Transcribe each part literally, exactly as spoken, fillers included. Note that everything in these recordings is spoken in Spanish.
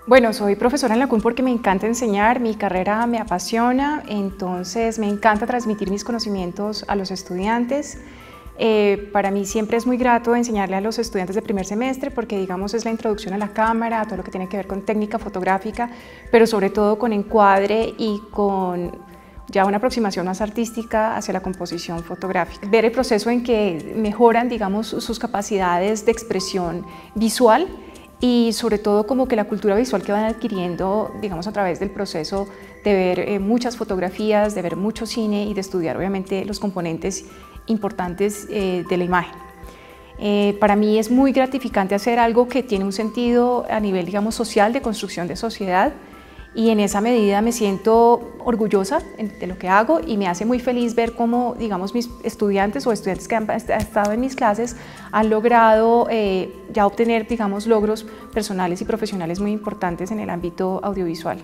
Bueno, soy profesora en la C U N porque me encanta enseñar, mi carrera me apasiona, entonces me encanta transmitir mis conocimientos a los estudiantes. Eh, para mí siempre es muy grato enseñarle a los estudiantes de primer semestre porque, digamos, es la introducción a la cámara, a todo lo que tiene que ver con técnica fotográfica, pero sobre todo con encuadre y con ya una aproximación más artística hacia la composición fotográfica. Ver el proceso en que mejoran, digamos, sus capacidades de expresión visual y sobre todo como que la cultura visual que van adquiriendo, digamos, a través del proceso de ver eh, muchas fotografías, de ver mucho cine y de estudiar obviamente los componentes importantes eh, de la imagen. Eh, para mí es muy gratificante hacer algo que tiene un sentido a nivel, digamos, social, de construcción de sociedad, y en esa medida me siento orgullosa de lo que hago y me hace muy feliz ver cómo, digamos, mis estudiantes o estudiantes que han estado en mis clases han logrado eh, ya obtener, digamos, logros personales y profesionales muy importantes en el ámbito audiovisual.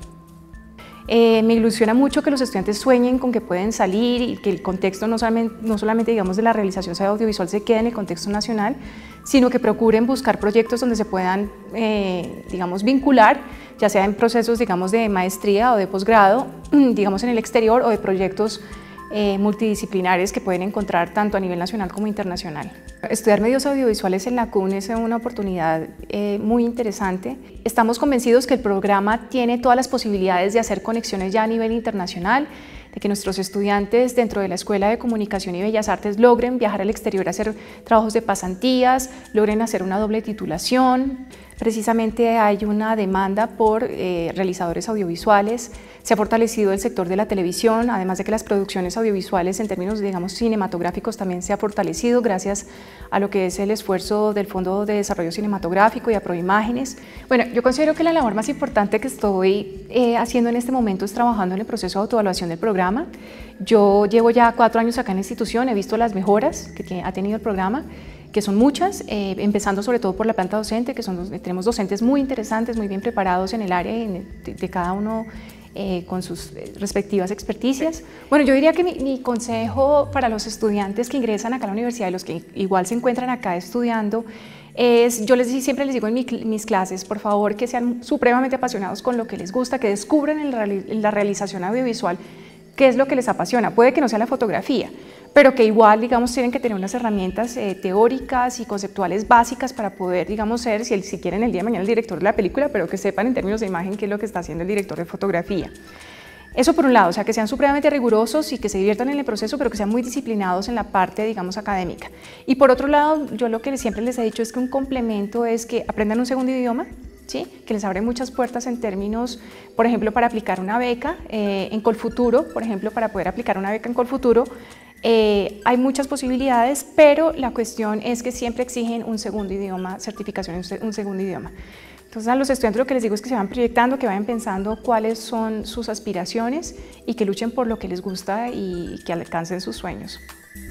Eh, me ilusiona mucho que los estudiantes sueñen con que pueden salir y que el contexto no solamente, no solamente digamos, de la realización audiovisual se quede en el contexto nacional, sino que procuren buscar proyectos donde se puedan eh, digamos, vincular, ya sea en procesos digamos, de maestría o de posgrado, digamos en el exterior, o de proyectos eh, multidisciplinares que pueden encontrar tanto a nivel nacional como internacional. Estudiar medios audiovisuales en la C U N es una oportunidad eh, muy interesante. Estamos convencidos que el programa tiene todas las posibilidades de hacer conexiones ya a nivel internacional, de que nuestros estudiantes dentro de la Escuela de Comunicación y Bellas Artes logren viajar al exterior a hacer trabajos de pasantías, logren hacer una doble titulación. Precisamente hay una demanda por eh, realizadores audiovisuales, se ha fortalecido el sector de la televisión, además de que las producciones audiovisuales en términos, digamos, cinematográficos también se ha fortalecido gracias a lo que es el esfuerzo del Fondo de Desarrollo Cinematográfico y a Proimágenes. Bueno, yo considero que la labor más importante que estoy eh, haciendo en este momento es trabajando en el proceso de autoevaluación del programa. Yo llevo ya cuatro años acá en la institución, he visto las mejoras que tiene, ha tenido el programa, que son muchas, eh, empezando sobre todo por la planta docente, que son, tenemos docentes muy interesantes, muy bien preparados en el área de, de cada uno eh, con sus respectivas experticias. Bueno, yo diría que mi, mi consejo para los estudiantes que ingresan acá a la universidad y los que igual se encuentran acá estudiando es, yo les siempre les digo en mi, mis clases, por favor, que sean supremamente apasionados con lo que les gusta, que descubran en la, en la realización audiovisual qué es lo que les apasiona. Puede que no sea la fotografía, pero que igual, digamos, tienen que tener unas herramientas eh, teóricas y conceptuales básicas para poder, digamos, ser, si, si quieren, el día de mañana el director de la película, pero que sepan en términos de imagen qué es lo que está haciendo el director de fotografía. Eso por un lado, o sea, que sean supremamente rigurosos y que se diviertan en el proceso, pero que sean muy disciplinados en la parte, digamos, académica. Y por otro lado, yo lo que siempre les he dicho es que un complemento es que aprendan un segundo idioma, ¿sí? Que les abre muchas puertas en términos, por ejemplo, para aplicar una beca eh, en Colfuturo, por ejemplo, para poder aplicar una beca en Colfuturo, eh, hay muchas posibilidades, pero la cuestión es que siempre exigen un segundo idioma, certificación en un segundo idioma. Entonces a los estudiantes lo que les digo es que se van proyectando, que vayan pensando cuáles son sus aspiraciones y que luchen por lo que les gusta y que alcancen sus sueños.